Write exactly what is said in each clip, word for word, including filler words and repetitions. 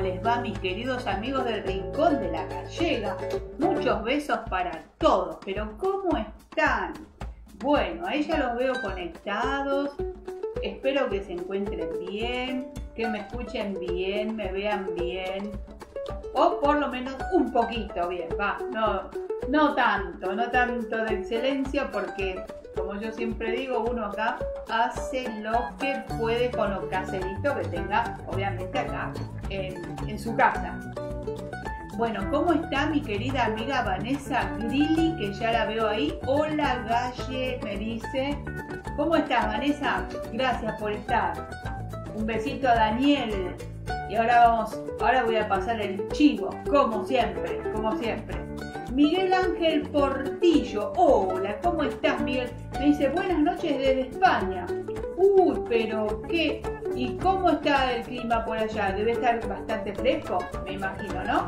les va, mis queridos amigos del Rincón de la Gallega? Muchos besos para todos, pero ¿cómo están? Bueno, ahí ya los veo conectados, espero que se encuentren bien, que me escuchen bien, me vean bien, o por lo menos un poquito bien, va, no, no tanto, no tanto de excelencia, porque como yo siempre digo, uno acá hace lo que puede con lo caserito que tenga, obviamente acá en, en su casa. Bueno, ¿cómo está mi querida amiga Vanessa Grilli? Que ya la veo ahí. Hola Galle, me dice. ¿Cómo estás, Vanessa? Gracias por estar. Un besito a Daniel. Y ahora vamos, ahora voy a pasar el chivo, como siempre, como siempre. Miguel Ángel Portillo, hola, ¿cómo estás, Miguel? Me dice, buenas noches desde España. Uy, pero qué, ¿y cómo está el clima por allá? Debe estar bastante fresco, me imagino, ¿no?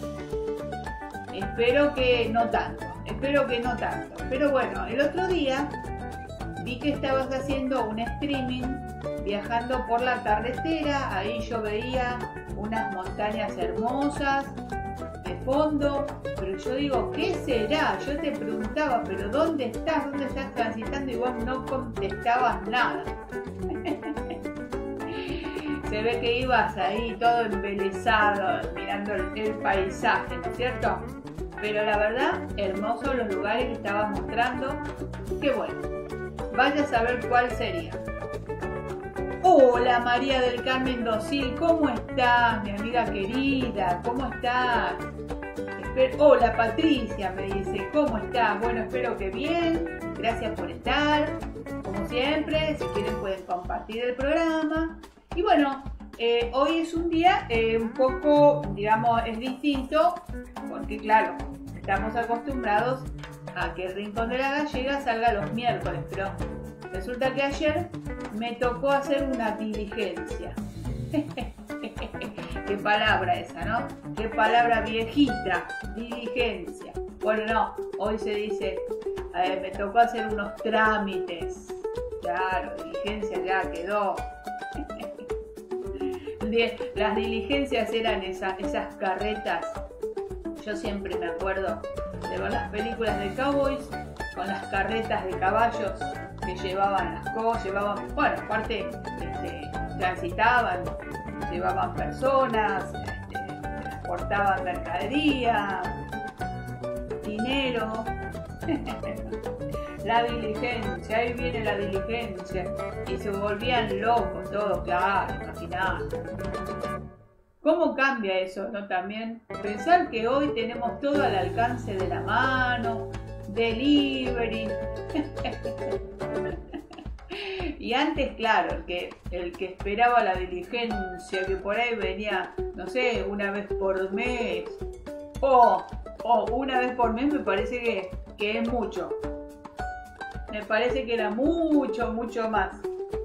Espero que no tanto, espero que no tanto. Pero bueno, el otro día vi que estabas haciendo un streaming viajando por la carretera, ahí yo veía unas montañas hermosas de fondo, pero yo digo, ¿qué será? Yo te preguntaba, pero ¿dónde estás? ¿Dónde estás transitando? Y vos no contestabas nada. Se ve que ibas ahí todo embelesado, mirando el, el paisaje, ¿no es cierto? Pero la verdad, hermosos los lugares que estabas mostrando. Qué bueno. Vaya a saber cuál sería. Hola María del Carmen Docil, ¿cómo estás, mi amiga querida? ¿Cómo estás? Espero... Hola Patricia, me dice, ¿cómo estás? Bueno, espero que bien, gracias por estar. Como siempre, si quieren pueden compartir el programa. Y bueno, eh, hoy es un día eh, un poco, digamos, es distinto, porque claro, estamos acostumbrados a que el Rincón de la Gallega salga los miércoles, pero resulta que ayer me tocó hacer una diligencia. Qué palabra esa, ¿no? Qué palabra viejita, diligencia. Bueno, no, hoy se dice, eh, me tocó hacer unos trámites. Claro, diligencia ya quedó. Las diligencias eran esa, esas carretas. Yo siempre me acuerdo de ver las películas de cowboys con las carretas de caballos que llevaban las cosas, llevaban, bueno, aparte este, transitaban, llevaban personas, este, transportaban mercadería, dinero. La diligencia, ahí viene la diligencia, y se volvían locos todos, claro, imagínate. ¿Cómo cambia eso, no? También pensar que hoy tenemos todo al alcance de la mano, delivery. Y antes, claro, el que, el que esperaba la diligencia, que por ahí venía, no sé, una vez por mes, o oh, oh, una vez por mes me parece que, que es mucho. Me parece que era mucho, mucho más.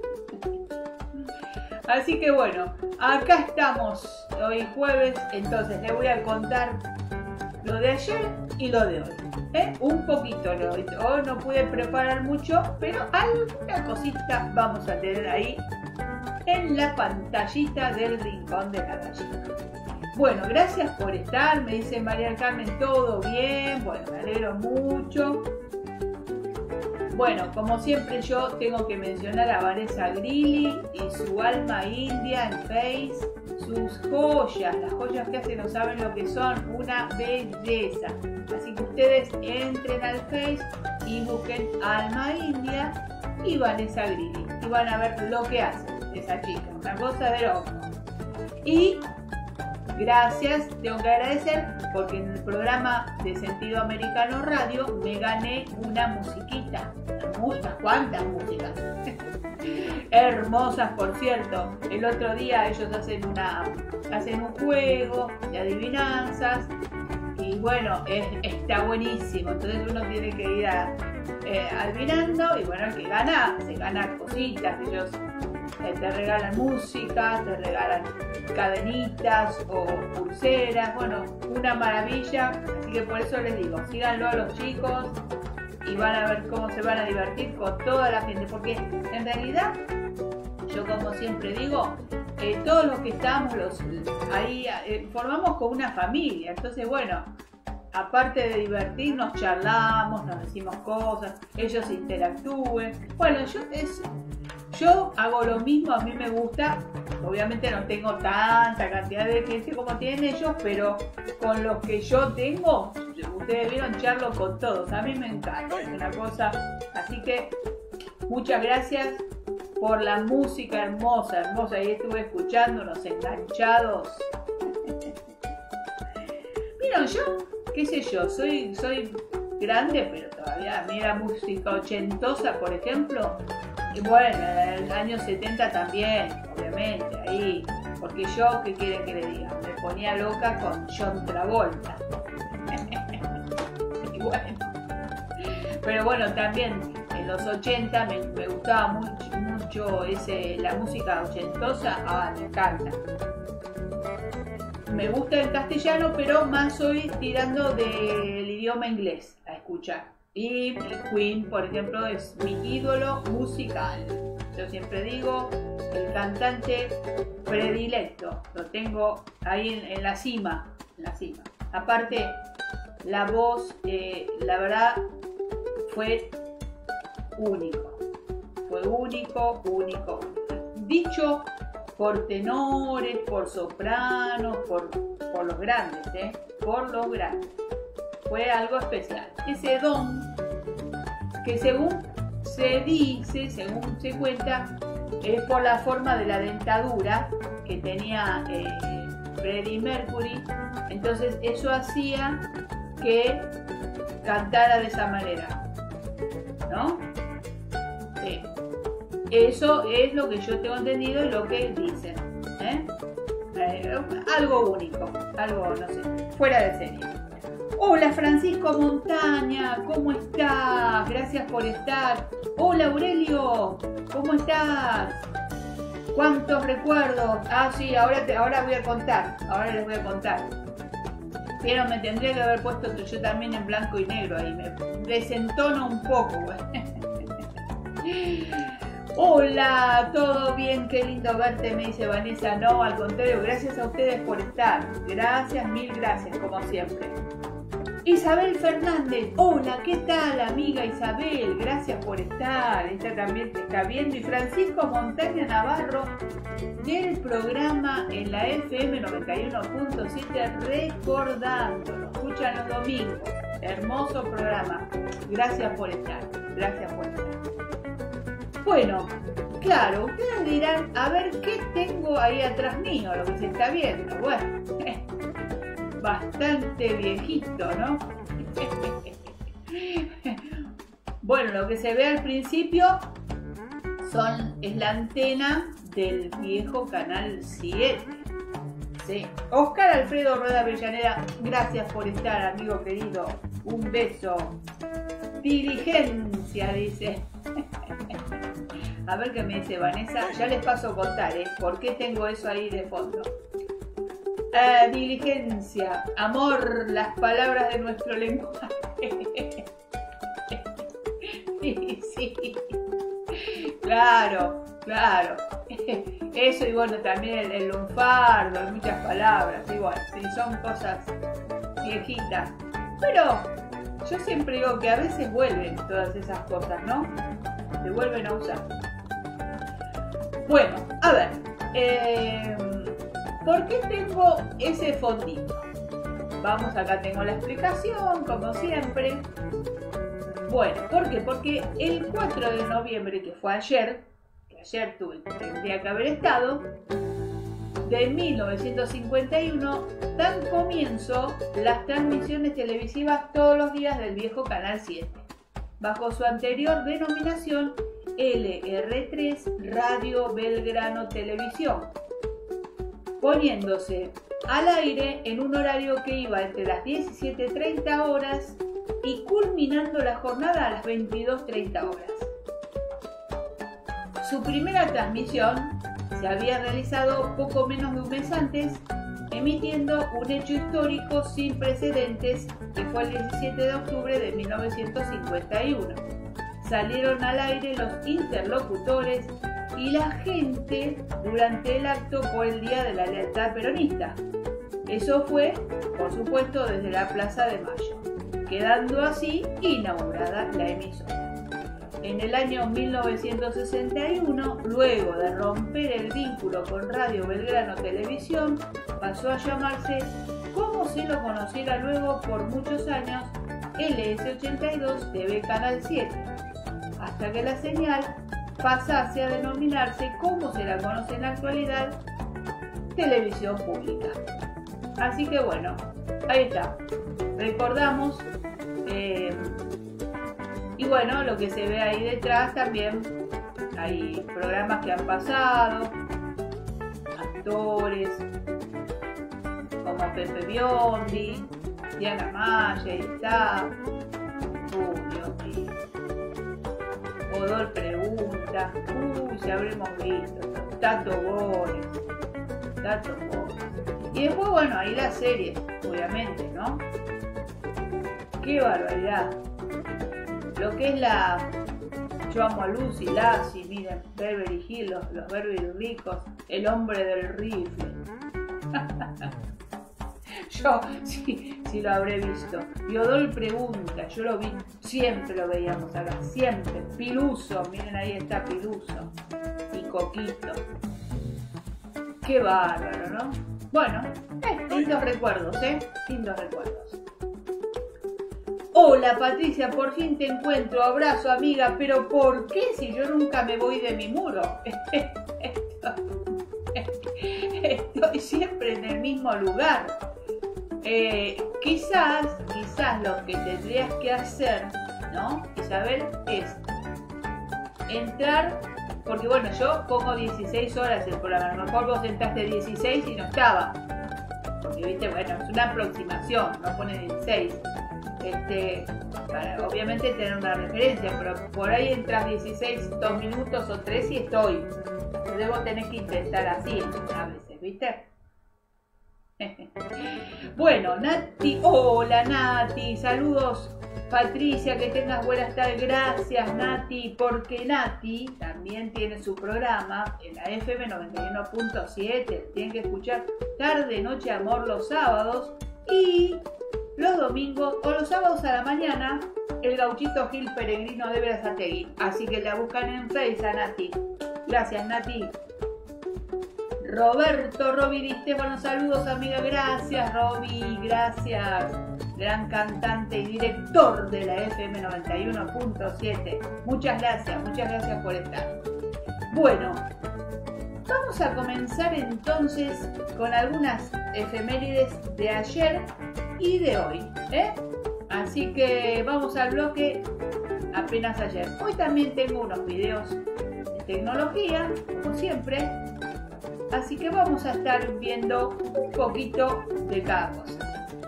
Así que bueno, acá estamos hoy jueves, entonces les voy a contar lo de ayer y lo de hoy. ¿eh? Un poquito, lo de hoy no pude preparar mucho, pero alguna cosita vamos a tener ahí en la pantallita del Rincón de la Gallega. Bueno, gracias por estar, me dice María del Carmen, todo bien, bueno, me alegro mucho. Bueno, como siempre yo tengo que mencionar a Vanessa Grilli y su alma india en Face, sus joyas, las joyas que hace no saben lo que son, una belleza. Así que ustedes entren al Face y busquen alma india y Vanessa Grilli y van a ver lo que hace esa chica, una cosa de loco. Y gracias, tengo que agradecer porque en el programa de Sentido Americano Radio me gané una musiquita, unas cuantas músicas, hermosas por cierto. El otro día ellos hacen, una, hacen un juego de adivinanzas y bueno, es, está buenísimo, entonces uno tiene que ir a, eh, adivinando y bueno, el que gana, se gana cositas, ellos eh, te regalan música, te regalan cadenitas o pulseras, bueno, una maravilla, así que por eso les digo, síganlo a los chicos y van a ver cómo se van a divertir con toda la gente, porque en realidad, yo como siempre digo, eh, todos los que estábamos los, ahí eh, formamos como una familia. Entonces, bueno, aparte de divertirnos, charlamos, nos decimos cosas, ellos interactúen. Bueno, yo, es, yo hago lo mismo, a mí me gusta. Obviamente no tengo tanta cantidad de gente como tienen ellos, pero con los que yo tengo, ustedes vieron, charlo con todos. A mí me encanta, es una cosa. Así que muchas gracias por la música hermosa, hermosa. Ahí estuve escuchando unos enganchados. Vieron, yo, qué sé yo, soy, soy grande, pero todavía a mí la música ochentosa, por ejemplo. Y bueno, en el año setenta también, obviamente, ahí, porque yo, ¿qué quieren que le diga? Me ponía loca con John Travolta. Y bueno, pero bueno, también en los ochenta me, me gustaba mucho, mucho ese, la música ochentosa, ah, me encanta. Me gusta el castellano, pero más soy tirando del idioma inglés a escuchar. Y Queen, por ejemplo, es mi ídolo musical. Yo siempre digo, el cantante predilecto. Lo tengo ahí en, en la cima, en la cima. Aparte, la voz, eh, la verdad, fue único. Fue único, único. Dicho por tenores, por sopranos, por, por los grandes, ¿eh? Por los grandes. Fue algo especial. Ese don que según se dice, según se cuenta, es por la forma de la dentadura que tenía eh, Freddie Mercury. Entonces eso hacía que cantara de esa manera, ¿no? Sí. Eso es lo que yo tengo entendido y lo que dicen, ¿eh? Eh, algo único, algo, no sé, fuera de serie. Hola Francisco Montaña, ¿cómo estás? Gracias por estar. Hola Aurelio, ¿cómo estás? ¿Cuántos recuerdos? Ah, sí, ahora, te, ahora voy a contar, ahora les voy a contar. Pero me tendría que haber puesto yo también en blanco y negro ahí, me desentono un poco, güey. Hola, ¿todo bien? Qué lindo verte, me dice Vanessa. No, al contrario, gracias a ustedes por estar. Gracias, mil gracias, como siempre. Isabel Fernández, hola, ¿qué tal amiga Isabel? Gracias por estar, esta también te está viendo. Y Francisco Montaña Navarro del programa en la F M noventa y uno punto siete Recordando, lo escuchan los domingos, hermoso programa, gracias por estar, gracias por estar. Bueno, claro, ustedes dirán, a ver qué tengo ahí atrás mío, lo que se está viendo, bueno. Bastante viejito, ¿no? Bueno, lo que se ve al principio son, es la antena del viejo Canal siete. Sí. Oscar Alfredo Rueda Avellaneda, gracias por estar, amigo querido. Un beso. Diligencia, dice. A ver qué me dice Vanessa. Ya les paso a contar, ¿eh? ¿Por qué tengo eso ahí de fondo? Uh, diligencia, amor, las palabras de nuestro lenguaje. Sí, sí. Claro, claro. Eso y bueno, también el, el lunfardo, hay muchas palabras, igual, sí, son cosas viejitas. Pero yo siempre digo que a veces vuelven todas esas cosas, ¿no? Se vuelven a usar. Bueno, a ver. Eh, ¿Por qué tengo ese fondito? Vamos, acá tengo la explicación, como siempre. Bueno, ¿por qué? Porque el cuatro de noviembre, que fue ayer, que ayer tuve, tendría que haber estado, de mil novecientos cincuenta y uno, dan comienzo las transmisiones televisivas todos los días del viejo Canal siete, bajo su anterior denominación L R tres Radio Belgrano Televisión, poniéndose al aire en un horario que iba entre las diecisiete treinta horas y culminando la jornada a las veintidós treinta horas. Su primera transmisión se había realizado poco menos de un mes antes, emitiendo un hecho histórico sin precedentes que fue el diecisiete de octubre de mil novecientos cincuenta y uno. Salieron al aire los interlocutores y la gente durante el acto por el Día de la Lealtad Peronista. Eso fue, por supuesto, desde la Plaza de Mayo, quedando así inaugurada la emisora. En el año mil novecientos sesenta y uno, luego de romper el vínculo con Radio Belgrano Televisión, pasó a llamarse, como se lo conociera luego por muchos años, L S ochenta y dos T V Canal siete, hasta que la señal pasase a denominarse, como se la conoce en la actualidad, Televisión Pública. Así que bueno, ahí está. Recordamos, eh, y bueno, lo que se ve ahí detrás también, hay programas que han pasado, actores como Pepe Biondi, Diana Maya, ahí está, Uy, Dios mío. Odol Pregunta, uy, si habremos visto, Tato Bores, Tato Bores. Y después, bueno, ahí las series, obviamente, ¿no? ¡Qué barbaridad! Lo que es la... Yo amo a Lucy, Lassie, miren, Beverly Hills, los, los Beverly Ricos, El Hombre del Rifle. Yo sí, sí lo habré visto. Y Odol Pregunta, yo lo vi, siempre lo veíamos acá, siempre. Piluso, miren ahí está Piluso. Y Coquito. Qué bárbaro, ¿no? Bueno, eh, lindos recuerdos, ¿eh? Lindos recuerdos. Hola Patricia, por fin te encuentro, abrazo amiga, pero ¿por qué si yo nunca me voy de mi muro? Estoy siempre en el mismo lugar. Eh, quizás, quizás lo que tendrías que hacer, ¿no, Isabel? Es entrar, porque bueno, yo pongo dieciséis horas el programa, a lo mejor vos entraste dieciséis y no estaba, porque viste, bueno, es una aproximación, no pone dieciséis. Este, para obviamente tener una referencia, pero por ahí entras dieciséis, dos minutos o tres y estoy. Entonces vos tenés que intentar así a veces, ¿viste? Bueno, Nati, hola Nati, saludos Patricia, que tengas buenas tardes, gracias Nati, porque Nati también tiene su programa en la F M noventa y uno punto siete, tienen que escuchar Tarde, Noche, Amor los sábados y los domingos o los sábados a la mañana el Gauchito Gil Peregrino de Berazategui, así que la buscan en Facebook a Nati. Gracias Nati. Roberto Roby Di Stefano, saludos amiga, gracias Roby, gracias, gran cantante y director de la F M noventa y uno punto siete, muchas gracias, muchas gracias por estar. Bueno, vamos a comenzar entonces con algunas efemérides de ayer y de hoy, ¿eh? Así que vamos al bloque apenas ayer. Hoy también tengo unos videos de tecnología, como siempre. Así que vamos a estar viendo un poquito de cada cosa.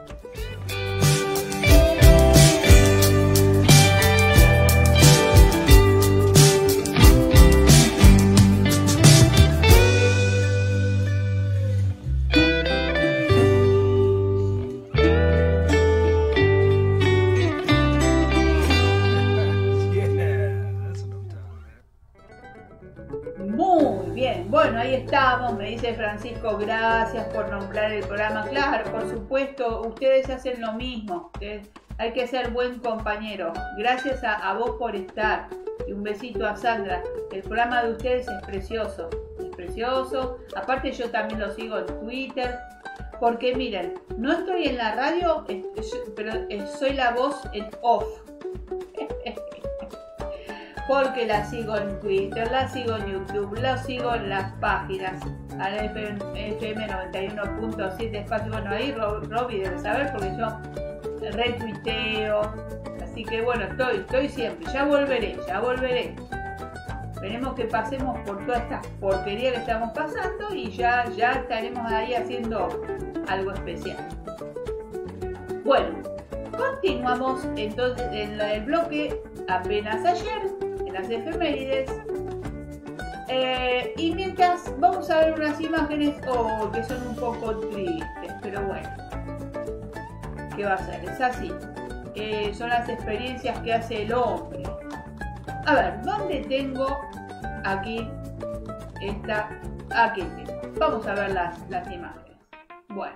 Bueno, ahí estamos, me dice Francisco, gracias por nombrar el programa. Claro, por supuesto, ustedes hacen lo mismo, ustedes, hay que ser buen compañero. Gracias a, a vos por estar y un besito a Sandra. El programa de ustedes es precioso, es precioso. Aparte yo también lo sigo en Twitter, porque miren, no estoy en la radio, pero soy la voz en off. Porque la sigo en Twitter, la sigo en YouTube, la sigo en las páginas, a la F M noventa y uno punto siete espacio. Bueno, ahí Roby debe saber porque yo retuiteo. Así que bueno, estoy, estoy siempre. Ya volveré, ya volveré. Esperemos que pasemos por toda esta porquería que estamos pasando y ya, ya estaremos ahí haciendo algo especial. Bueno, continuamos entonces en el bloque apenas ayer. Las efemérides, eh, y mientras vamos a ver unas imágenes oh, que son un poco tristes, pero bueno, ¿qué va a ser? Es así, eh, son las experiencias que hace el hombre. A ver, ¿dónde tengo aquí esta aquí tengo. Vamos a ver las, las imágenes. Bueno,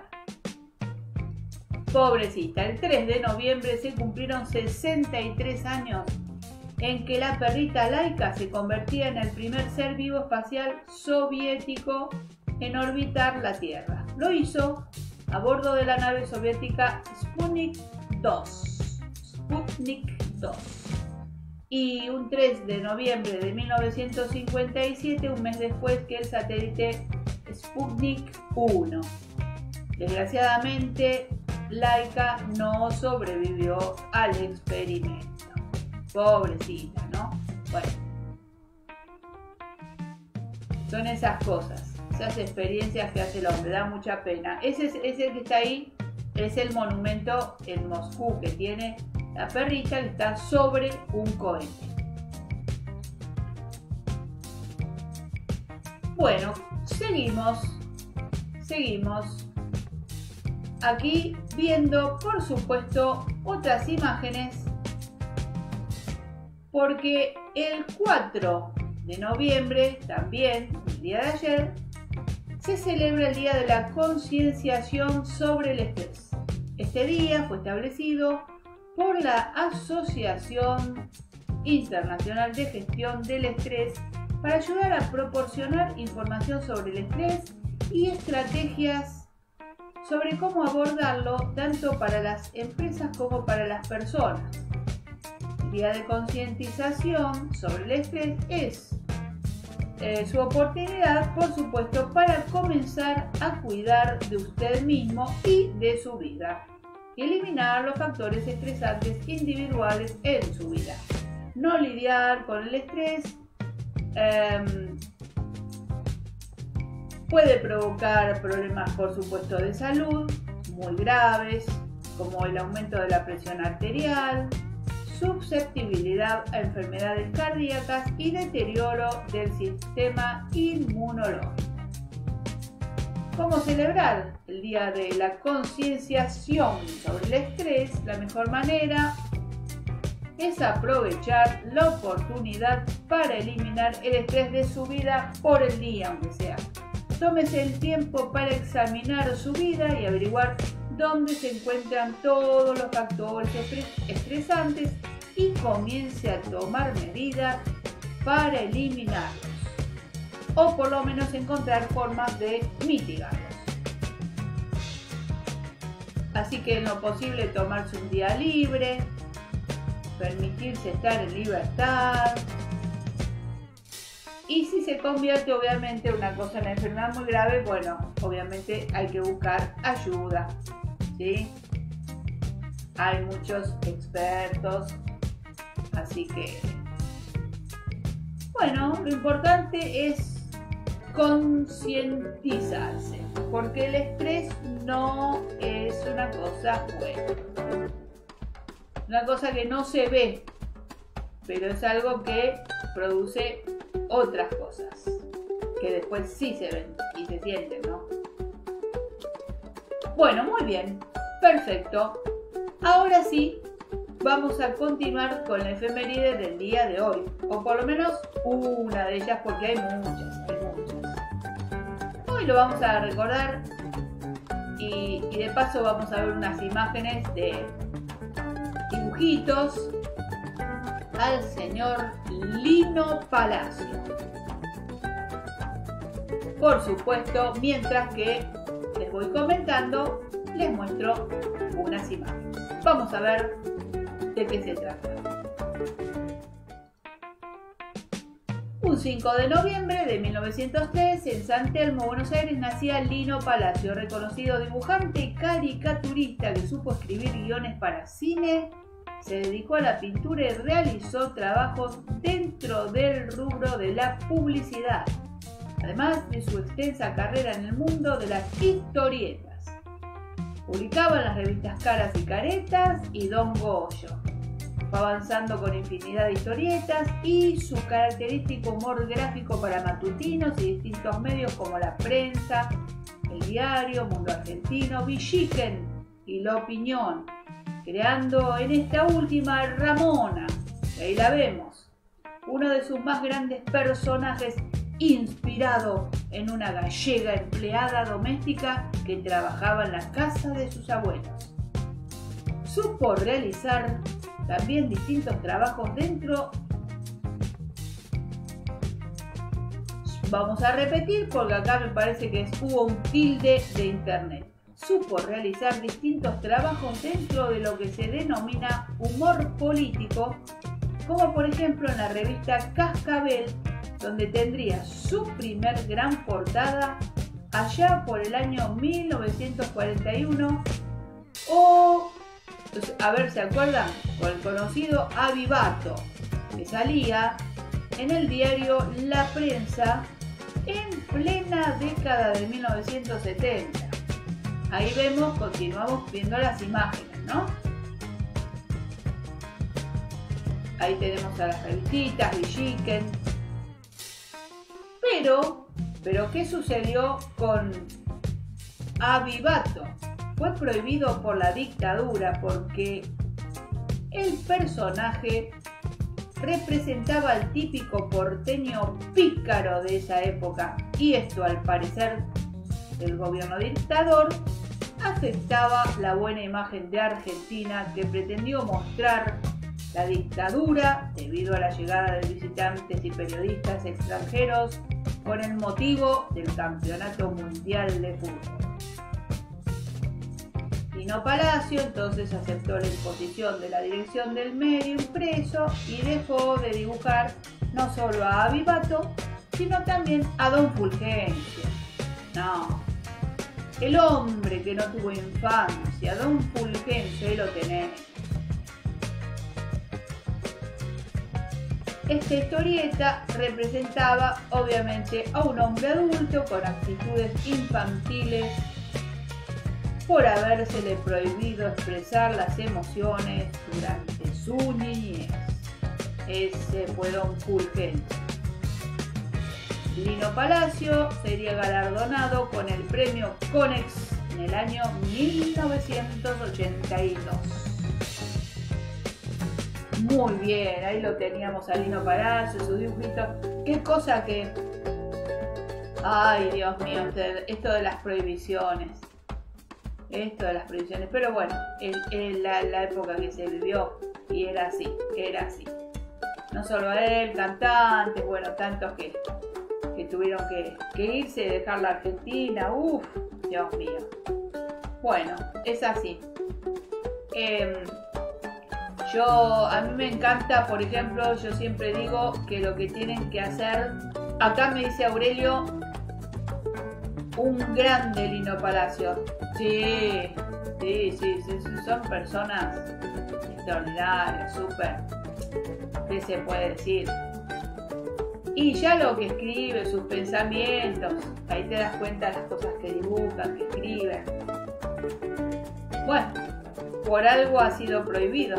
pobrecita, el tres de noviembre se cumplieron sesenta y tres años en que la perrita Laika se convertía en el primer ser vivo espacial soviético en orbitar la Tierra. Lo hizo a bordo de la nave soviética Sputnik dos. Sputnik dos. Y un tres de noviembre de mil novecientos cincuenta y siete, un mes después que el satélite Sputnik uno. Desgraciadamente, Laika no sobrevivió al experimento. Pobrecita, ¿no? Bueno, son esas cosas, esas experiencias que hace el hombre, da mucha pena. Ese, ese que está ahí es el monumento en Moscú que tiene la perrita que está sobre un cohete. Bueno, seguimos, seguimos aquí viendo, por supuesto, otras imágenes, porque el cuatro de noviembre, también el día de ayer, se celebra el Día de la Concienciación sobre el Estrés. Este día fue establecido por la Asociación Internacional de Gestión del Estrés para ayudar a proporcionar información sobre el estrés y estrategias sobre cómo abordarlo tanto para las empresas como para las personas. El Día de Concientización sobre el Estrés es eh, su oportunidad, por supuesto, para comenzar a cuidar de usted mismo y de su vida y eliminar los factores estresantes individuales en su vida. No lidiar con el estrés eh, puede provocar problemas, por supuesto, de salud muy graves, como el aumento de la presión arterial, susceptibilidad a enfermedades cardíacas y deterioro del sistema inmunológico. ¿Cómo celebrar el Día de la Concienciación sobre el Estrés? La mejor manera es aprovechar la oportunidad para eliminar el estrés de su vida por el día, aunque sea. Tómese el tiempo para examinar su vida y averiguar dónde se encuentran todos los factores estresantes y comience a tomar medidas para eliminarlos, o por lo menos encontrar formas de mitigarlos. Así que en lo posible tomarse un día libre, permitirse estar en libertad, y si se convierte obviamente una cosa en una enfermedad muy grave, bueno, obviamente hay que buscar ayuda, ¿sí? Hay muchos expertos, así que bueno, lo importante es concientizarse, porque el estrés no es una cosa buena, una cosa que no se ve, pero es algo que produce otras cosas que después sí se ven y se sienten, ¿no? Bueno, muy bien, perfecto. Ahora sí, vamos a continuar con la efeméride del día de hoy, o por lo menos una de ellas, porque hay muchas, hay muchas. Hoy lo vamos a recordar y, y de paso vamos a ver unas imágenes de dibujitos al señor Lino Palacio. Por supuesto, mientras que les voy comentando, les muestro unas imágenes. Vamos a ver de qué se trata. Un cinco de noviembre de mil novecientos tres, en San Telmo, Buenos Aires, nacía Lino Palacio, reconocido dibujante y caricaturista que supo escribir guiones para cine. Se dedicó a la pintura y realizó trabajos dentro del rubro de la publicidad, además de su extensa carrera en el mundo de las historietas. Publicaba en las revistas Caras y Caretas y Don Goyo. Fue avanzando con infinidad de historietas y su característico humor gráfico para matutinos y distintos medios como La Prensa, El Diario, Mundo Argentino, Villiquen y La Opinión, creando en esta última Ramona, ahí la vemos, uno de sus más grandes personajes inspirado en una gallega empleada doméstica que trabajaba en la casa de sus abuelos. Supo realizar también distintos trabajos dentro. Vamos a repetir porque acá me parece que hubo un tilde de internet. Supo realizar distintos trabajos dentro de lo que se denomina humor político, como por ejemplo en la revista Cascabel, donde tendría su primer gran portada allá por el año mil novecientos cuarenta y uno, o, a ver, ¿se acuerdan? Con el conocido Avivato, que salía en el diario La Prensa en plena década de mil novecientos setenta. Ahí vemos, continuamos viendo las imágenes, ¿no? Ahí tenemos a las revistitas, Villiquen. Pero, pero ¿qué sucedió con Avivato? Fue prohibido por la dictadura porque el personaje representaba al típico porteño pícaro de esa época, y esto, al parecer del gobierno dictador, afectaba la buena imagen de Argentina que pretendió mostrar la dictadura debido a la llegada de visitantes y periodistas extranjeros con el motivo del Campeonato Mundial de Fútbol. Lino Palacio entonces aceptó la imposición de la dirección del medio impreso y dejó de dibujar no solo a Avivato, sino también a Don Fulgencio. No, el hombre que no tuvo infancia, Don Fulgencio, ahí lo tenés. Esta historieta representaba obviamente a un hombre adulto con actitudes infantiles por habérsele prohibido expresar las emociones durante su niñez. Ese fue Don Fulgencio. Lino Palacio sería galardonado con el premio Conex en el año mil novecientos ochenta y dos. Muy bien, ahí lo teníamos a Lino Palacio, su dibujito. Qué cosa que... Ay, Dios mío, esto de las prohibiciones. Esto de las prohibiciones. Pero bueno, es la, la época que se vivió y era así, era así. No solo él, cantantes, bueno, tantos que, que tuvieron que, que irse y dejar la Argentina. Uff, Dios mío. Bueno, es así. Eh, Yo, a mí me encanta, por ejemplo, yo siempre digo que lo que tienen que hacer, acá me dice Aurelio, un grande Lino Palacio. Sí, sí, sí, sí, son personas extraordinarias, súper, ¿qué se puede decir? Y ya lo que escribe, sus pensamientos, ahí te das cuenta de las cosas que dibujan, que escriben. Bueno, por algo ha sido prohibido.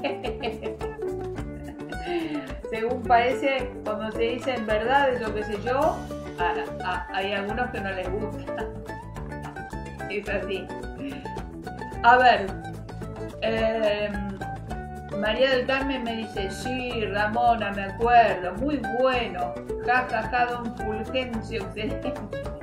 Según parece, cuando se dicen verdades o qué sé yo, a, a, hay algunos que no les gusta. Es así. A ver, eh, María del Carmen me dice, sí, Ramona, me acuerdo, muy bueno. Ja, ja, ja, Don Fulgencio, excelente.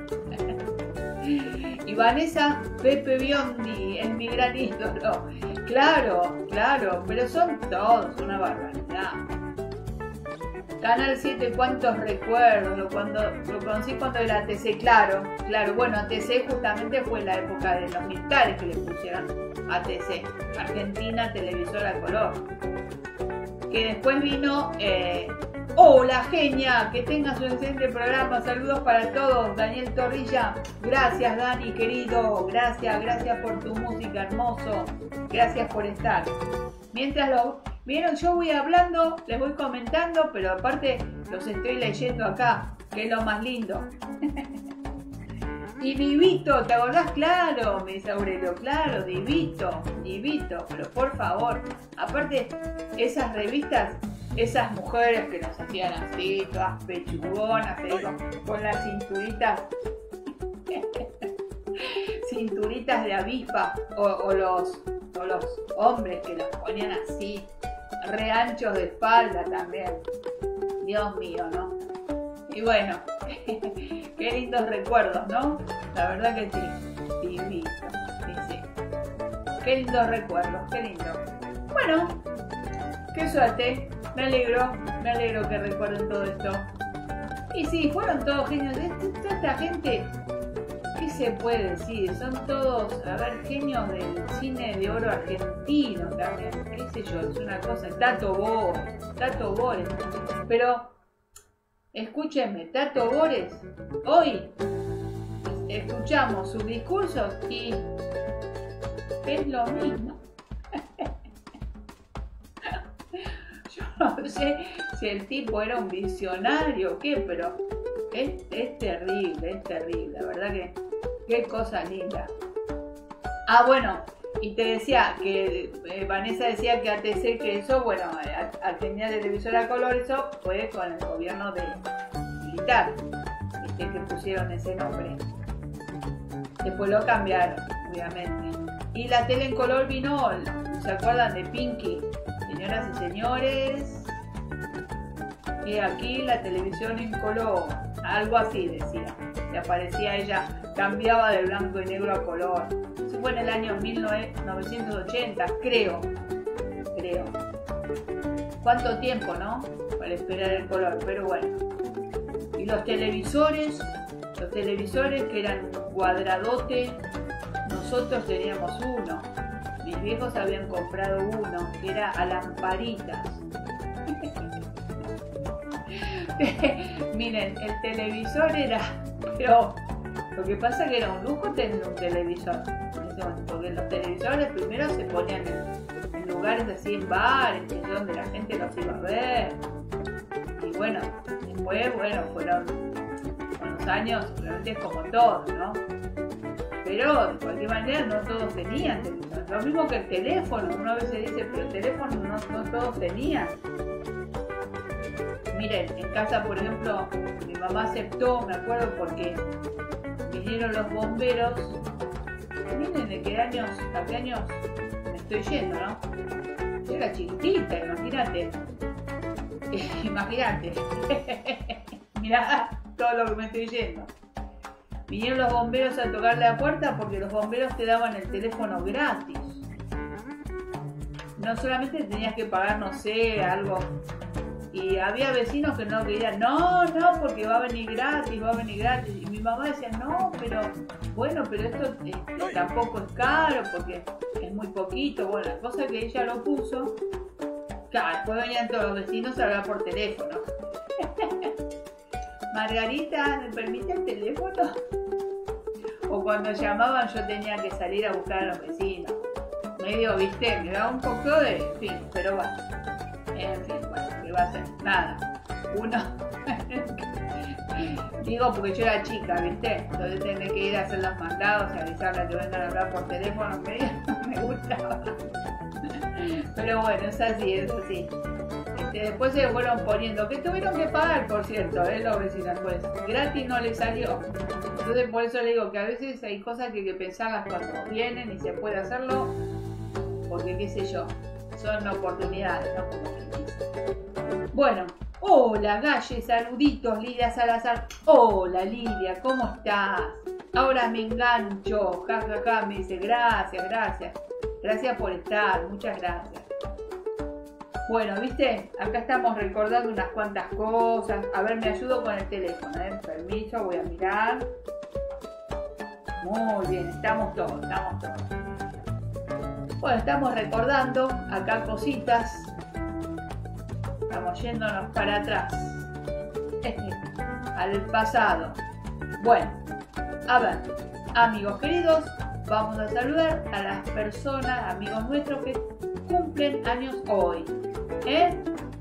Y Vanessa, Pepe Biondi, es mi gran ídolo. Claro, claro, pero son todos una barbaridad. Canal siete, cuántos recuerdos, cuando lo conocí cuando era A T C, claro, claro, bueno, A T C justamente fue la época de los militares que le pusieron A T C, Argentina Televisora Color, que después vino, eh, hola genia, que tengas un excelente programa, saludos para todos, Daniel Torrilla, gracias Dani querido, gracias, gracias por tu música hermoso, gracias por estar. Mientras lo vieron, yo voy hablando, les voy comentando, pero aparte los estoy leyendo acá, que es lo más lindo. Y Divito, ¿te acordás? Claro, me dice Aurelio, claro, Divito, Divito, pero por favor, aparte esas revistas, esas mujeres que nos hacían así, todas pechugonas, con, con las cinturitas, cinturitas de avispa, o, o, los, o los hombres que los ponían así, re anchos de espalda también. Dios mío, ¿no? Y bueno, qué lindos recuerdos, ¿no? La verdad que sí, divino, sí, sí. Qué lindos recuerdos, qué lindo. Bueno, qué suerte, me alegro, me alegro que recuerden todo esto. Y sí, fueron todos genios. Toda esta gente, ¿qué se puede decir? Son todos, a ver, genios del cine de oro argentino también. ¿Qué sé yo? Es una cosa. Tato Bores, Tato Bores. Pero, escúchenme, Tato Bores, hoy escuchamos sus discursos y es lo mismo. Yo no sé si el tipo era un visionario o qué, pero es, es terrible, es terrible, la verdad que qué cosa linda. Ah, bueno, y te decía que eh, Vanessa decía que A T C creció, bueno, Argentina Televisora Color, eso fue con el gobierno de militar, ¿viste? Que pusieron ese nombre. Después lo cambiaron, obviamente. Y la tele en color vino, ¿se acuerdan de Pinky? Señoras y señores, y aquí la televisión en color, algo así decía, que aparecía ella, cambiaba de blanco y negro a color. Eso fue en el año mil novecientos ochenta, creo, creo. ¿Cuánto tiempo, no? Para esperar el color, pero bueno. Y los televisores, los televisores que eran un cuadradote, nosotros teníamos uno. Mis viejos habían comprado uno que era a lamparitas. Miren, el televisor era, pero lo que pasa es que era un lujo tener un televisor, porque los televisores primero se ponían en, en lugares así, en bares, donde la gente los iba a ver. Y bueno, después, bueno, fueron unos años, realmente es como todo, ¿no? Pero de cualquier manera no todos tenían televisor. Lo mismo que el teléfono, uno a veces dice, pero el teléfono no, no todos tenían. Miren, en casa, por ejemplo, mi mamá aceptó, me acuerdo, porque vinieron los bomberos. Miren de qué años, a qué años me estoy yendo, ¿no? Yo era chiquitita, imagínate. Imagínate. Mirá todo lo que me estoy yendo. Vinieron los bomberos a tocarle la puerta porque los bomberos te daban el teléfono gratis. No solamente tenías que pagar, no sé, algo. Y había vecinos que no querían, no, no, porque va a venir gratis, va a venir gratis. Y mi mamá decía, no, pero bueno, pero esto este, tampoco es caro porque es muy poquito. Bueno, la cosa es que ella lo puso. Claro, después venían todos los vecinos a hablar por teléfono. Margarita, ¿me permite el teléfono? O cuando llamaban yo tenía que salir a buscar a los vecinos. Medio, viste, me daba un poco de, en fin, pero bueno. En fin, bueno, ¿qué va a hacer? Nada. Uno. Digo porque yo era chica, viste. Entonces tenía que ir a hacer los mandados y avisarle que vengan a hablar por teléfono, que me gustaba. Pero bueno, es así, es así. Este, después se fueron poniendo, que tuvieron que pagar, por cierto, ¿eh? Los vecinos, pues gratis no les salió. Entonces por eso le digo que a veces hay cosas que hay que pensarlas cuando vienen y se puede hacerlo, porque qué sé yo, son oportunidades, ¿no? Como que dice. Bueno, hola Galle, saluditos, Lidia Salazar. Hola Lidia, ¿cómo estás? Ahora me engancho, ja, ja, ja, me dice, gracias, gracias. Gracias por estar, muchas gracias. Bueno, viste, acá estamos recordando unas cuantas cosas. A ver, me ayudo con el teléfono, ¿eh? Permiso, voy a mirar. Muy bien, estamos todos, estamos todos. Bueno, estamos recordando acá cositas. Estamos yéndonos para atrás. Al pasado. Bueno, a ver, amigos queridos, vamos a saludar a las personas, amigos nuestros que cumplen años hoy. ¿Eh?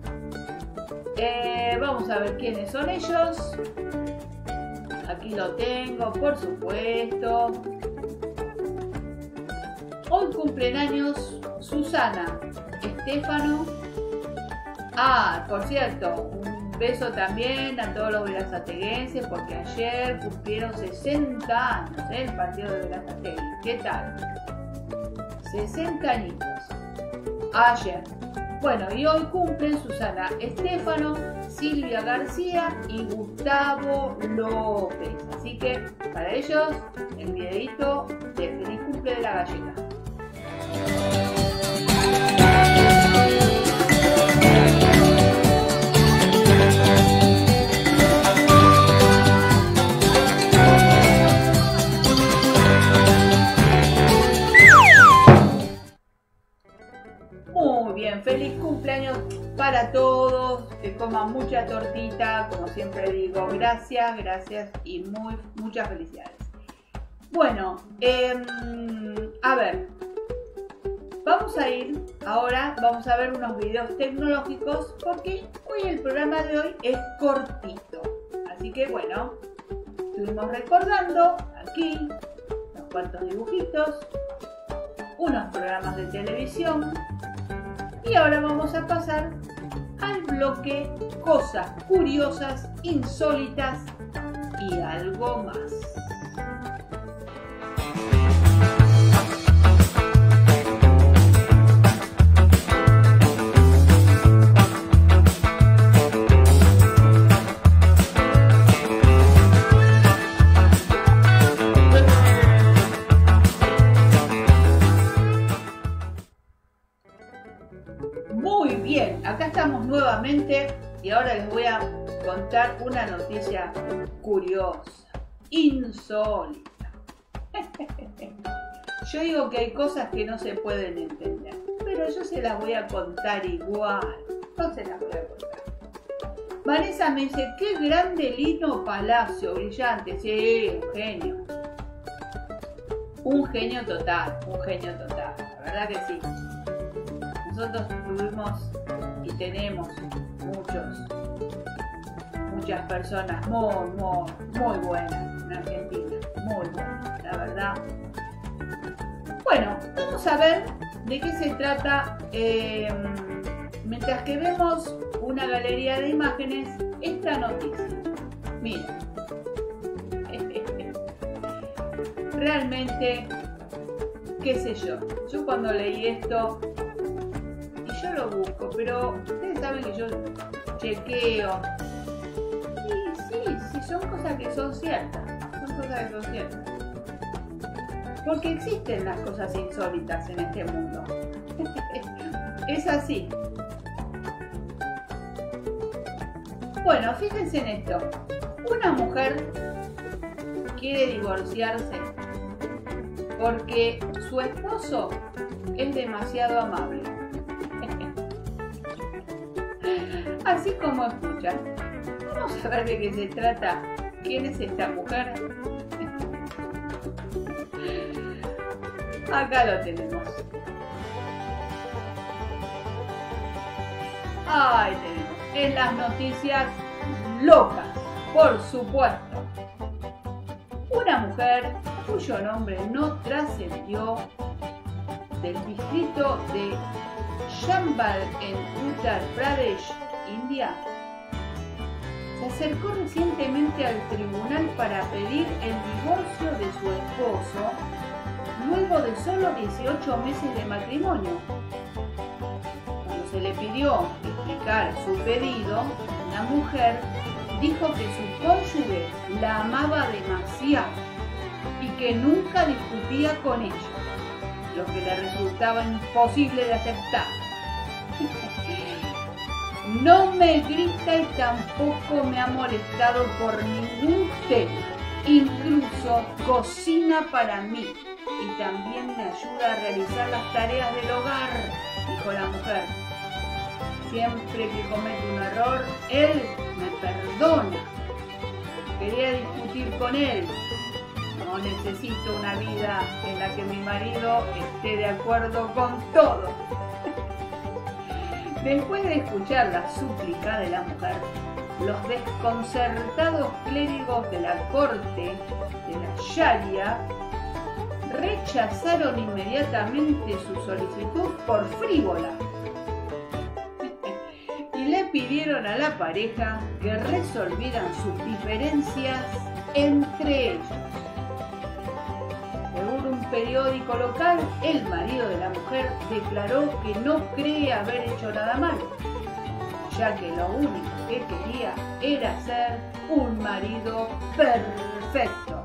Eh, vamos a ver quiénes son ellos. Aquí lo tengo, por supuesto. Hoy cumplen años Susana, Estefano. Ah, por cierto, un beso también a todos los verazateguenses porque ayer cumplieron sesenta años, ¿eh? El partido de Verazategui. ¿Qué tal? sesenta añitos. Ayer. Bueno, y hoy cumplen Susana Estefano, Silvia García y Gustavo López. Así que para ellos el videito de feliz cumple de la galleta. Muy bien, feliz cumpleaños para todos, que coman mucha tortita, como siempre digo, gracias, gracias y muy, muchas felicidades. Bueno, eh, a ver, vamos a ir ahora, vamos a ver unos videos tecnológicos porque hoy el programa de hoy es cortito. Así que bueno, estuvimos recordando aquí unos cuantos dibujitos, unos programas de televisión. Y ahora vamos a pasar al bloque cosas curiosas, insólitas y algo más. Muy bien, acá estamos nuevamente y ahora les voy a contar una noticia curiosa, insólita. Yo digo que hay cosas que no se pueden entender, pero yo se las voy a contar igual, no se las voy a contar. Vanessa me dice, qué grande Lino Palacio, brillante, sí, un genio. Un genio total, un genio total, la verdad que sí. Nosotros tuvimos y tenemos muchos, muchas personas muy, muy, muy buenas en Argentina, muy buenas, la verdad. Bueno, vamos a ver de qué se trata, eh, mientras que vemos una galería de imágenes, esta noticia. Miren, realmente, qué sé yo, yo cuando leí esto, yo lo busco, pero ustedes saben que yo chequeo. Y sí, sí, son cosas que son ciertas. Son cosas que son ciertas. Porque existen las cosas insólitas en este mundo. Es así. Bueno, fíjense en esto. Una mujer quiere divorciarse porque su esposo es demasiado amable. Así como escuchan, vamos a ver de qué se trata. ¿Quién es esta mujer? Acá lo tenemos. Ahí tenemos. En las noticias locas, por supuesto. Una mujer cuyo nombre no trascendió del distrito de Chambal en Uttar Pradesh, India, se acercó recientemente al tribunal para pedir el divorcio de su esposo luego de solo dieciocho meses de matrimonio. Cuando se le pidió explicar su pedido, la mujer dijo que su cónyuge la amaba demasiado y que nunca discutía con ella, lo que le resultaba imposible de aceptar. No me grita y tampoco me ha molestado por ningún tema. Incluso cocina para mí y también me ayuda a realizar las tareas del hogar, dijo la mujer. Siempre que comete un error, él me perdona. Quería discutir con él. No necesito una vida en la que mi marido esté de acuerdo con todo. Después de escuchar la súplica de la mujer, los desconcertados clérigos de la corte de la Sharia rechazaron inmediatamente su solicitud por frívola y le pidieron a la pareja que resolvieran sus diferencias entre ellos. Según un periódico local, el marido de la mujer declaró que no cree haber hecho nada malo, ya que lo único que quería era ser un marido perfecto.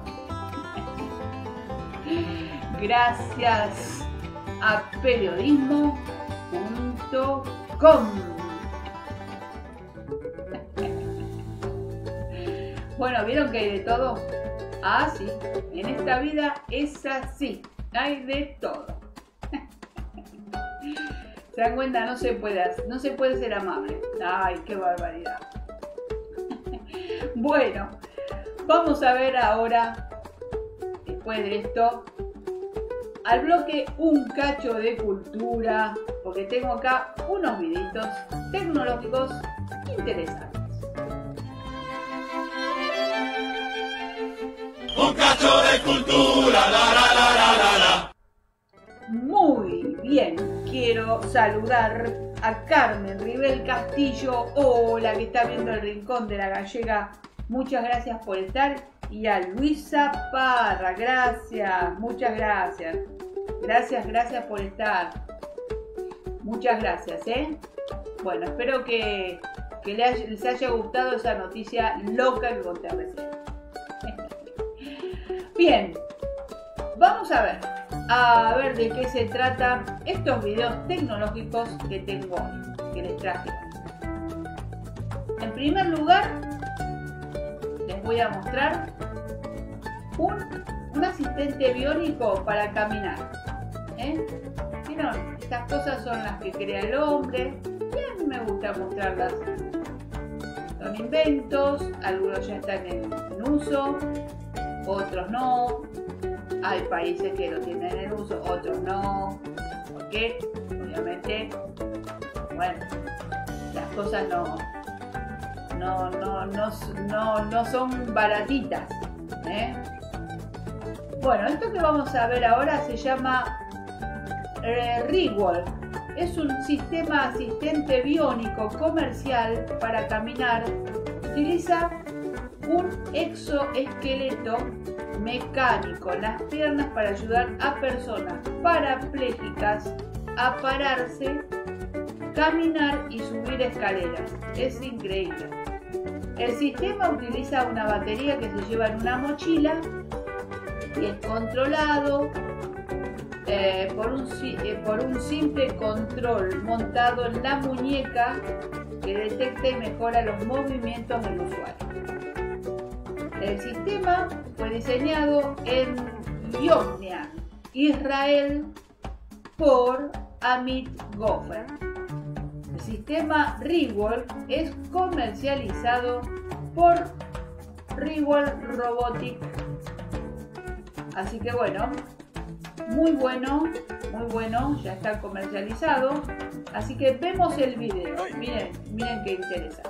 Gracias a periodismo punto com. Bueno, ¿vieron que hay de todo? Ah, sí, en esta vida es así, hay de todo. ¿Se dan cuenta? No se puede, no se puede ser amable. Ay, qué barbaridad. Bueno, vamos a ver ahora, después de esto, al bloque Un Cacho de Cultura, porque tengo acá unos videitos tecnológicos interesantes. Un cacho de cultura, la la la la la la. Muy bien, quiero saludar a Carmen Ribel Castillo, hola, que está viendo el Rincón de la Gallega. Muchas gracias por estar. Y a Luisa Parra, gracias, muchas gracias. Gracias, gracias por estar. Muchas gracias, ¿eh? Bueno, espero que, que les haya gustado esa noticia loca que conté recién. Bien, vamos a ver, a ver de qué se trata estos videos tecnológicos que tengo hoy, que les traje. En primer lugar, les voy a mostrar un, un asistente biónico para caminar. ¿Eh? ¿Vieron? Estas cosas son las que crea el hombre y a mí me gusta mostrarlas. Son inventos, algunos ya están en, en uso, otros no. Hay países que lo tienen en uso, otros no. Porque, obviamente, bueno, las cosas no, no, no, no, no, no son baratitas, ¿eh? Bueno, esto que vamos a ver ahora se llama eh, Rewalk. Es un sistema asistente biónico comercial para caminar. Utiliza un exoesqueleto mecánico en las piernas para ayudar a personas parapléjicas a pararse, caminar y subir escaleras. Es increíble. El sistema utiliza una batería que se lleva en una mochila y es controlado eh, por, un, eh, por un simple control montado en la muñeca que detecta y mejora los movimientos del usuario. El sistema fue diseñado en Yokneam, Israel, por Amit Goffer. El sistema Rewalk es comercializado por Rewalk Robotics. Así que bueno, muy bueno, muy bueno, ya está comercializado. Así que vemos el video. Miren, miren qué interesante.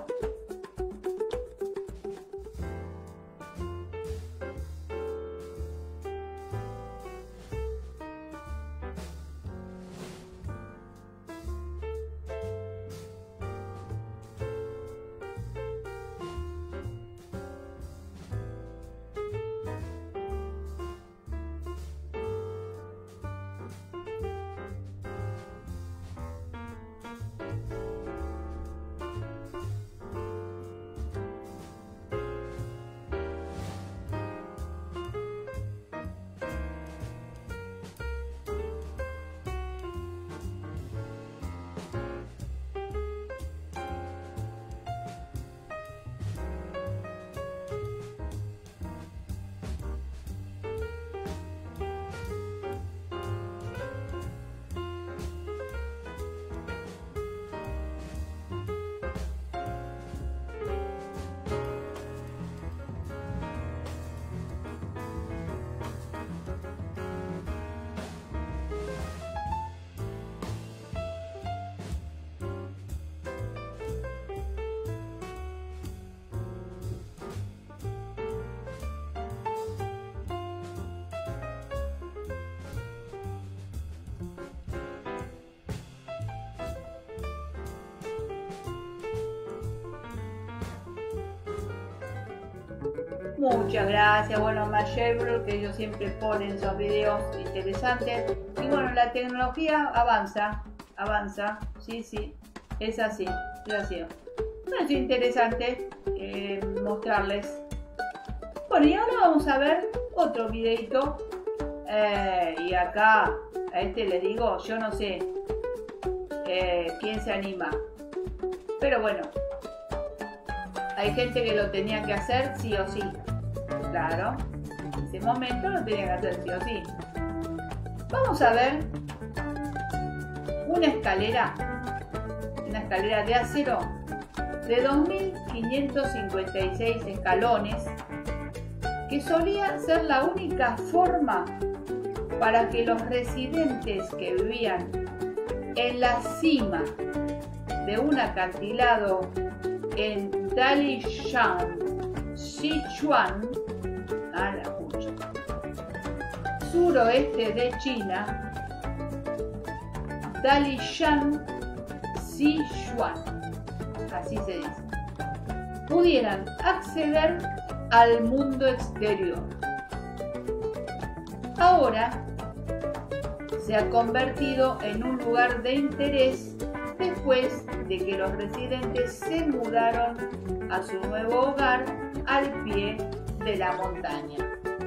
Muchas gracias, bueno, Mayebro, que ellos siempre ponen esos videos interesantes. Y bueno, la tecnología avanza, avanza, sí, sí, es así, es así. Bueno, es interesante eh, mostrarles. Bueno, y ahora vamos a ver otro videito. Eh, y acá, a este les digo, yo no sé eh, quién se anima. Pero bueno, hay gente que lo tenía que hacer sí o sí. Claro, en ese momento lo tenía que hacer sí o sí. Vamos a ver una escalera, una escalera de acero de dos mil quinientos cincuenta y seis escalones, que solía ser la única forma para que los residentes que vivían en la cima de un acantilado en Dalishan, Sichuan, a la pucha, suroeste de China, Dalishan, Sichuan, así se dice, pudieran acceder al mundo exterior. Ahora se ha convertido en un lugar de interés después de que los residentes se mudaron a su nuevo hogar al pie de la montaña.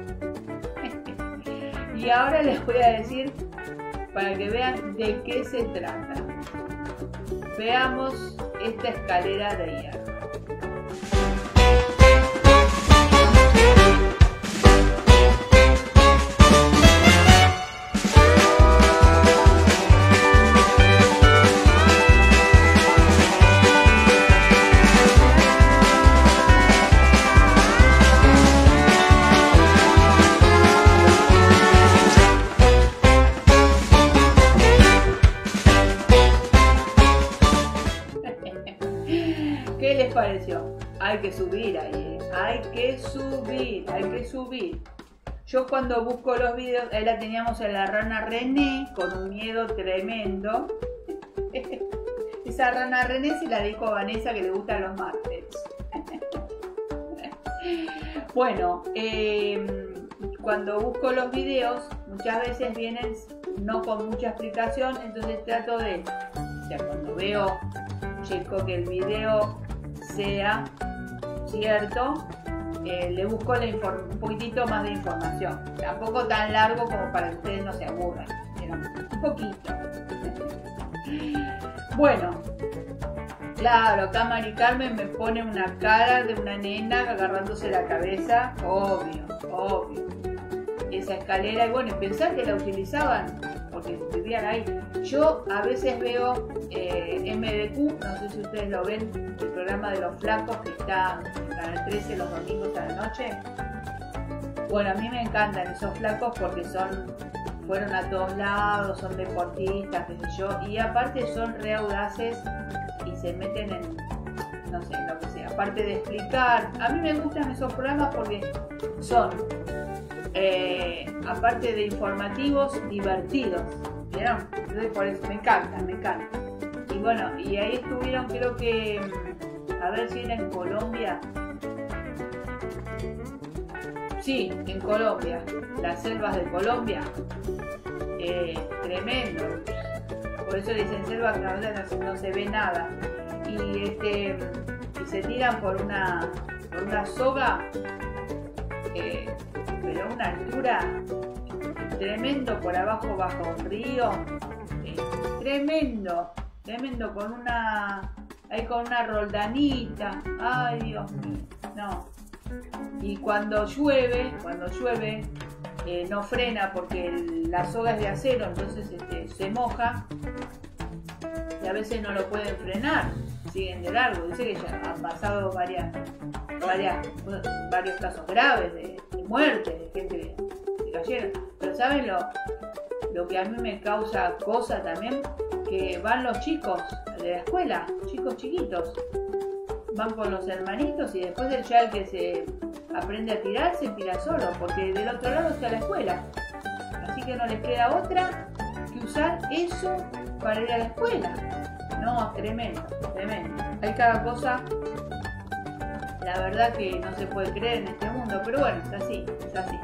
Y ahora les voy a decir para que vean de qué se trata. Veamos esta escalera de hierro. ¿Qué les pareció? Hay que subir ahí, ¿eh? Hay que subir, hay que subir. Yo cuando busco los videos, ahí la teníamos a la rana René con un miedo tremendo. Esa rana René se la dijo a Vanessa que le gustan los martes. Bueno, eh, cuando busco los videos, muchas veces vienen no con mucha explicación, entonces trato de, o sea, cuando veo, checo que el video sea cierto, eh, le busco la un poquitito más de información, tampoco tan largo como para que ustedes no se aburran, pero un poquito. Bueno, claro, acá Mari Carmen me pone una cara de una nena agarrándose la cabeza, obvio, obvio. Esa escalera, y bueno, pensar que la utilizaban porque vivían ahí. Yo a veces veo eh, M D Q, no sé si ustedes lo ven, el programa de los flacos que está en Canal trece los domingos a la noche. Bueno, a mí me encantan esos flacos porque son, fueron a todos lados, son deportistas, qué sé yo, y aparte son re audaces y se meten en, no sé, lo que sea, aparte de explicar. A mí me gustan esos programas porque son, eh, aparte de informativos, divertidos, ¿vieron? Entonces por eso me encantan, me encantan. Y bueno, y ahí estuvieron, creo que, a ver si era en Colombia. Sí, en Colombia, las selvas de Colombia, eh, tremendo. Por eso dicen selva, que no, no se ve nada. Y este, y se tiran por una, por una soga, eh, pero a una altura tremendo, por abajo bajo un río, eh, tremendo, tremendo, con una, ahí con una roldanita, ay Dios mío, no. Y cuando llueve, cuando llueve, eh, no frena porque el, la soga es de acero, entonces este, se moja y a veces no lo pueden frenar, siguen de largo. Dice que ya han pasado varias, varias, varios casos graves de, de muerte, de gente que cayeron. Pero ¿saben lo, lo que a mí me causa cosa también? Que van los chicos de la escuela, chicos chiquitos, van con los hermanitos y después el ya el que se aprende a tirar se tira solo, porque del otro lado está la escuela. Así que no les queda otra que usar eso para ir a la escuela. No, tremendo, tremendo. Hay cada cosa, la verdad que no se puede creer en este mundo, pero bueno, es así, es así.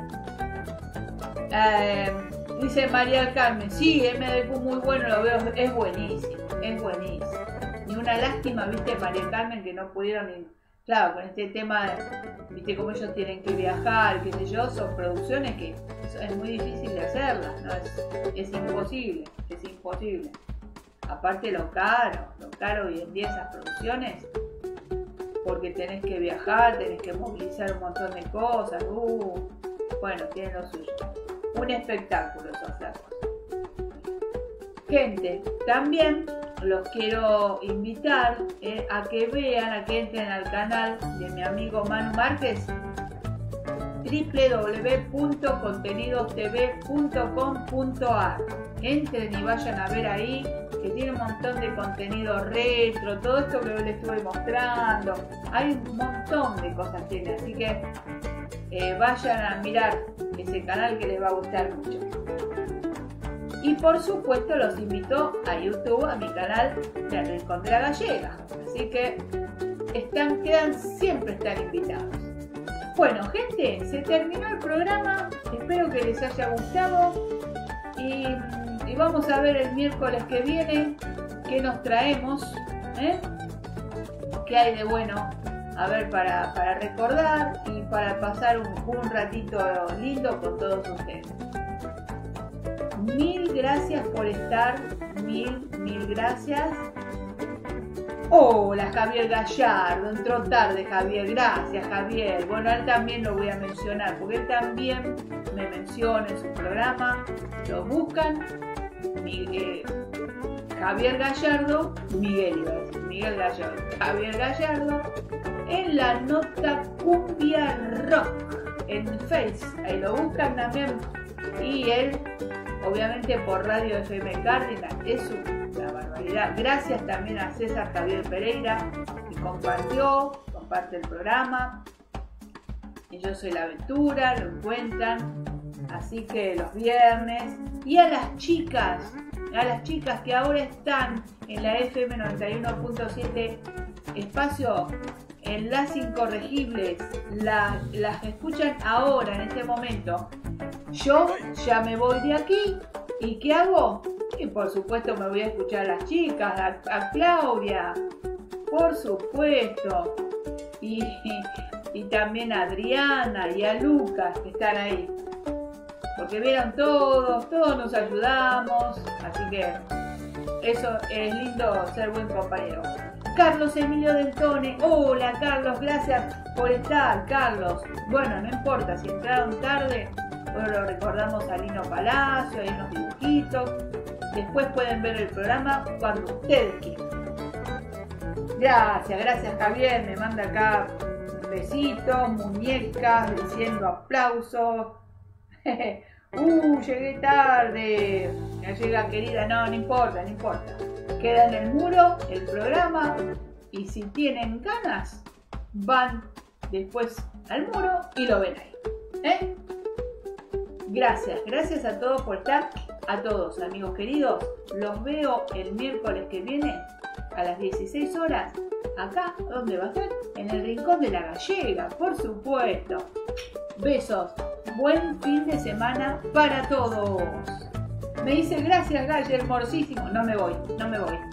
Eh, dice María del Carmen, sí, M D Q muy bueno, lo veo, es buenísimo, es buenísimo. Ni una lástima, viste, María del Carmen, que no pudieron ir. Claro, con este tema, viste, como ellos tienen que viajar, qué sé yo, son producciones que es muy difícil de hacerlas, ¿no? Es, es imposible, es imposible. Aparte lo caro, lo caro hoy en día esas producciones, porque tenés que viajar, tenés que movilizar un montón de cosas, uh, bueno, tiene lo suyo. Un espectáculo esos flacos. Gente, también los quiero invitar eh, a que vean, a que entren al canal de mi amigo Manu Márquez, w w w punto contenidos t v punto com punto a r. Entren y vayan a ver ahí, que tiene un montón de contenido retro, todo esto que les estuve mostrando. Hay un montón de cosas tiene, así que eh, vayan a mirar ese canal que les va a gustar mucho. Y por supuesto los invito a YouTube, a mi canal de El Rincón de la Gallega. Así que están, quedan, siempre están invitados. Bueno, gente, se terminó el programa. Espero que les haya gustado. Y, y vamos a ver el miércoles que viene qué nos traemos. ¿eh? ¿Qué hay de bueno? A ver, para, para recordar y para pasar un, un ratito lindo con todos ustedes. Mil gracias por estar, mil, mil gracias. Hola Javier Gallardo, entró tarde Javier, gracias Javier. Bueno, él también lo voy a mencionar, porque él también me menciona en su programa. Lo buscan, Miguel, Javier Gallardo, Miguel iba a decir, Miguel Gallardo, Javier Gallardo, en la nota Cumbia Rock, en Face, ahí lo buscan también. Y él, obviamente por Radio F M Cárdenas, es una barbaridad. Gracias también a César Javier Pereira, que compartió, comparte el programa. Y Yo Soy la Aventura, lo encuentran. Así que los viernes. Y a las chicas, a las chicas que ahora están en la F M noventa y uno punto siete, espacio en Las Incorregibles, la, las escuchan ahora, en este momento. Yo ya me voy de aquí, ¿y qué hago? Y por supuesto me voy a escuchar a las chicas, a, a Claudia, por supuesto, y, y, y también a Adriana y a Lucas, que están ahí. Porque vieron todos, todos nos ayudamos, así que eso es lindo, ser buen compañero. Carlos Emilio Dentone, hola Carlos, gracias por estar, Carlos. Bueno, no importa, si entraron tarde, bueno, lo recordamos a Lino Palacio, hay unos dibujitos. Después pueden ver el programa cuando ustedes quieran. Gracias, gracias Javier, me manda acá besitos, muñecas, diciendo aplausos. Uh, llegué tarde. Llega querida, no, no importa, no importa. Queda en el muro el programa y si tienen ganas, van después al muro y lo ven ahí. ¿Eh? Gracias, gracias a todos por estar, a todos amigos queridos. Los veo el miércoles que viene a las dieciséis horas. Acá, ¿dónde va a ser? En el Rincón de la Gallega, por supuesto. Besos. Buen fin de semana para todos. Me dice gracias Galle, hermosísimo. No me voy, no me voy.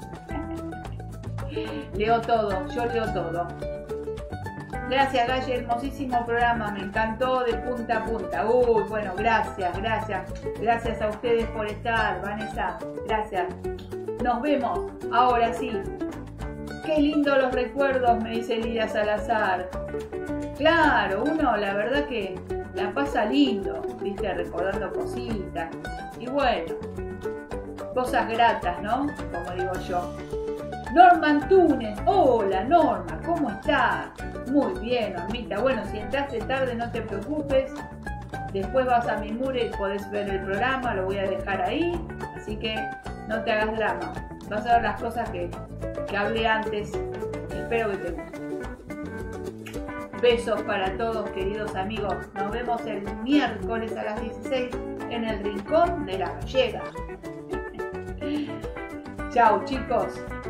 Leo todo, yo leo todo. Gracias Galle, hermosísimo programa. Me encantó de punta a punta. Uy, bueno, gracias, gracias. Gracias a ustedes por estar, Vanessa. Gracias. Nos vemos. Ahora sí. Qué lindo los recuerdos, me dice Lidia Salazar. Claro, uno la verdad que la pasa lindo, viste, recordando cositas. Y bueno, cosas gratas, ¿no? Como digo yo. Norma Túnez, hola Norma, ¿cómo estás? Muy bien, Normita. Bueno, si entraste tarde no te preocupes. Después vas a mi muro y podés ver el programa, lo voy a dejar ahí. Así que no te hagas drama. Vas a ver las cosas que, que hablé antes. Espero que te gusten. Besos para todos, queridos amigos. Nos vemos el miércoles a las dieciséis en el Rincón de la Gallega. Chao, chicos.